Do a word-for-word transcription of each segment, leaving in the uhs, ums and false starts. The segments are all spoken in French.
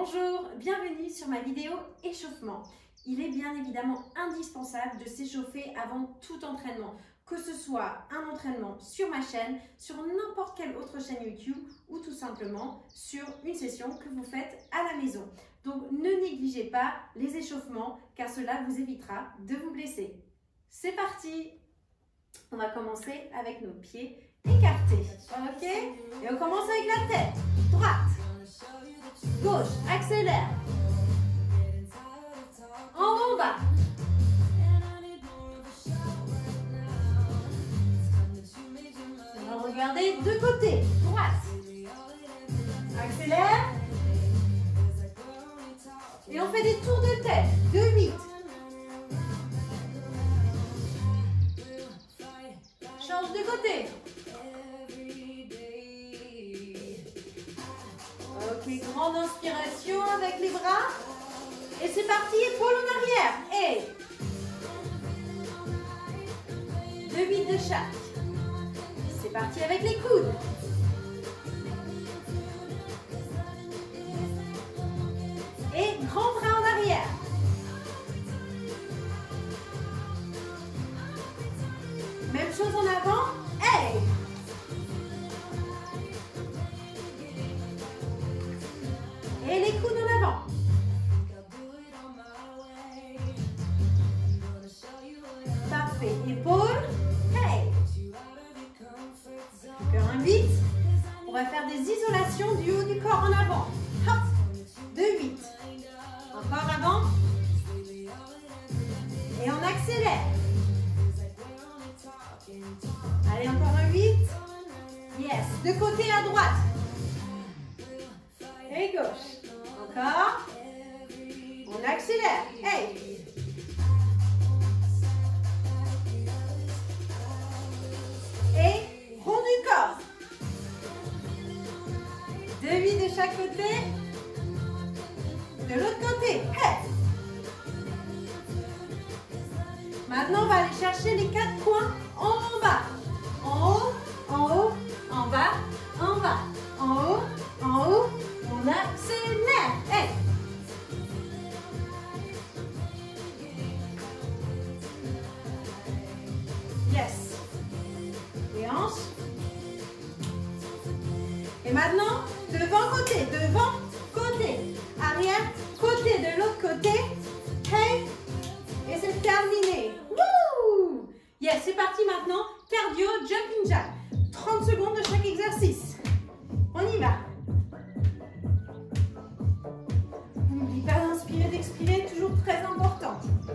Bonjour, bienvenue sur ma vidéo échauffement. Il est bien évidemment indispensable de s'échauffer avant tout entraînement, que ce soit un entraînement sur ma chaîne, sur n'importe quelle autre chaîne YouTube ou tout simplement sur une session que vous faites à la maison. Donc ne négligez pas les échauffements car cela vous évitera de vous blesser. C'est parti! On va commencer avec nos pieds écartés, ok? Et on commence avec la tête, droite, gauche, accélère, en haut, bas. On va regarder de côté, droite, accélère, et on fait des tours de tête, de huit. Change de côté. Ok, grande inspiration avec les bras. Et c'est parti, épaules en arrière. Et deux huit de chaque. C'est parti avec les coudes. Et grand bras en arrière. Même chose en avant. Hey! Et les coudes en avant. Parfait. Épaules. Hey! Encore un huit. On va faire des isolations du haut du corps en avant. Hop. De huit. Encore avant. Et on accélère. Allez, encore un huit. Yes. De côté à droite. Et gauche. Encore. On accélère. Hey. Et rond du corps. Deux huit de chaque côté. De l'autre côté. Hey. Maintenant, on va aller chercher les quatre points en bas. En haut, en haut, en bas, en bas, en haut, en haut. On accélère. Hey. Yes. Les hanches. Et maintenant, devant côté, devant côté, arrière côté, de l'autre côté. Hey. Et c'est terminé. Wouh! Yes, c'est parti maintenant. Cardio, jumping jack. trente secondes de chaque exercice. On y va. N'oublie pas d'inspirer, d'expirer, toujours très important.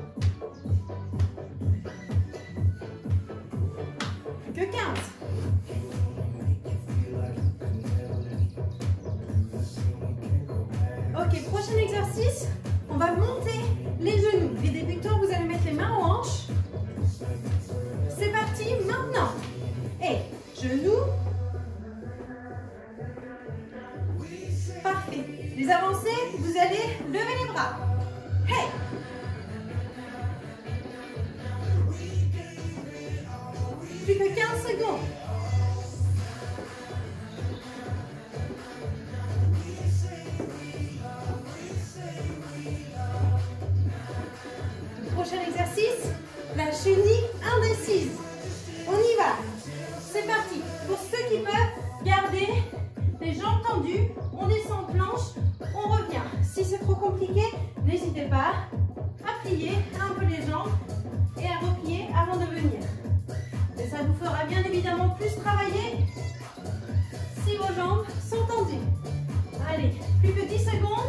Plus que quinze. Ok, prochain exercice. On va monter les genoux. Les débutants, vous allez mettre les mains aux hanches. C'est parti maintenant. Et genoux. Parfait. Les avancées, vous allez lever les bras. Hey. Plus que quinze secondes. Prochain exercice, la chenille indécise. On y va. C'est parti. Pour ceux qui peuvent garder les jambes tendues, on descend planche, on revient. Si c'est trop compliqué, n'hésitez pas à plier un peu les jambes et à replier avant de venir. Et ça vous fera bien évidemment plus travailler si vos jambes sont tendues. Allez, plus que dix secondes.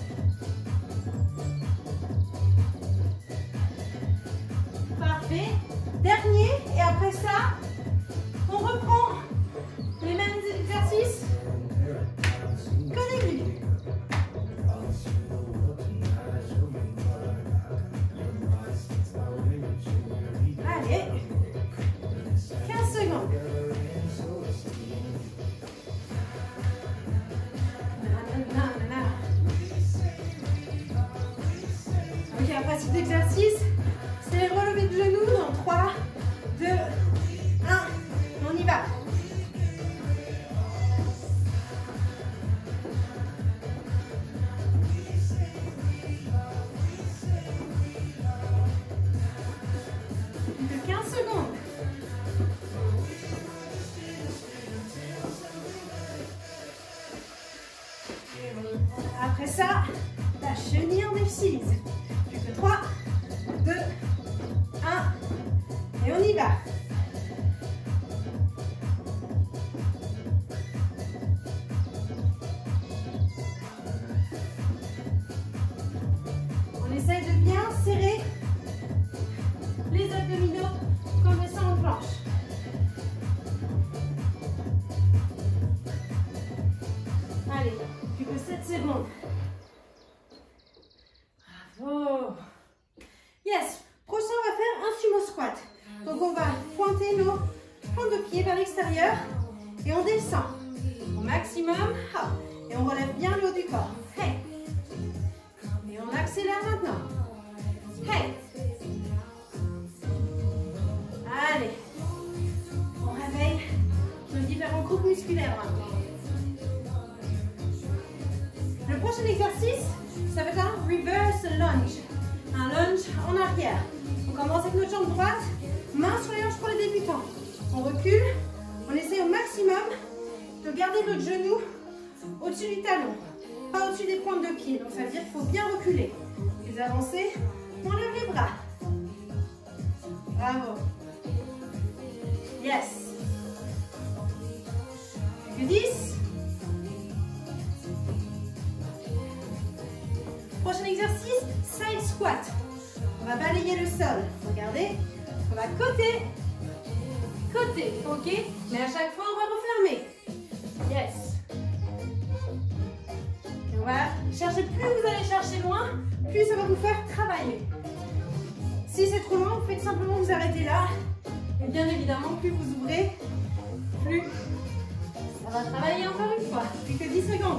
Parfait. Dernier, et après ça, on reprend les mêmes exercices qu'au début. Allez, quinze secondes. Ok, après cet exercice, c'est les relevés de genoux dans trois, deux, un. On y va. Après ça, la chenille en déficit. Plus que trois, deux, un. Et on y va. On essaye de bien serrer les abdominaux quand on descend en planche. Allez, plus que sept secondes. Bravo. Yes. Prochain, on va faire un sumo squat. Donc, on va pointer nos pointes de pied vers l'extérieur et on descend au maximum. Hop. Et on relève bien le haut du corps. Hey. Et on accélère maintenant. Hey. Allez. On réveille nos différents groupes musculaires maintenant. Le prochain exercice, ça va être un reverse lunge. Un lunge en arrière. On commence avec notre jambe droite, main sur les hanches pour les débutants. On recule, on essaie au maximum de garder notre genou au-dessus du talon, pas au-dessus des pointes de pied. Donc ça veut dire qu'il faut bien reculer. Vous avancez, on lève les bras. Bravo. Yes. Plus que dix. Prochain exercice, side squat. On va balayer le sol. Regardez, on va côté, côté, ok? Mais à chaque fois, on va refermer. Yes. Et on va chercher, plus vous allez chercher loin, plus ça va vous faire travailler. Si c'est trop loin, vous faites simplement vous arrêter là. Et bien évidemment, plus vous ouvrez, plus ça va travailler encore une fois. Plus que dix secondes.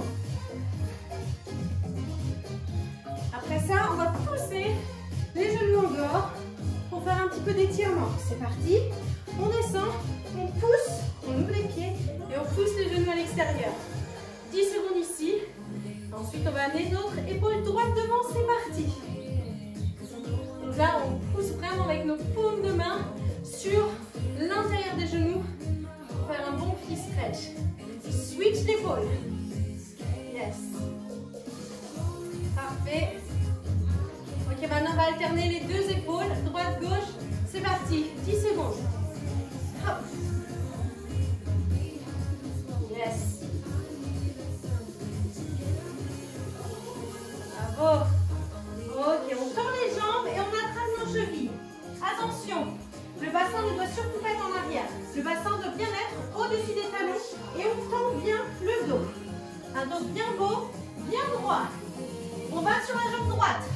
Après ça, on va pousser les genoux en dehors pour faire un petit peu d'étirement. C'est parti. On descend, on pousse, on ouvre les pieds et on pousse les genoux à l'extérieur. dix secondes ici. Ensuite, on va amener notre épaule droite devant. C'est parti. Donc là, on pousse vraiment avec nos paumes de main sur l'intérieur des genoux pour faire un bon petit stretch. Switch d'épaule. Yes. Parfait. Ok, maintenant on va alterner les deux épaules, droite, gauche. C'est parti, dix secondes. Hop. Yes. Bravo. Ok, on tend les jambes et on attrape nos chevilles. Attention, le bassin ne doit surtout pas être en arrière. Le bassin doit bien être au-dessus des talons et on tend bien le dos. Un dos bien beau, bien droit. On va sur la jambe droite.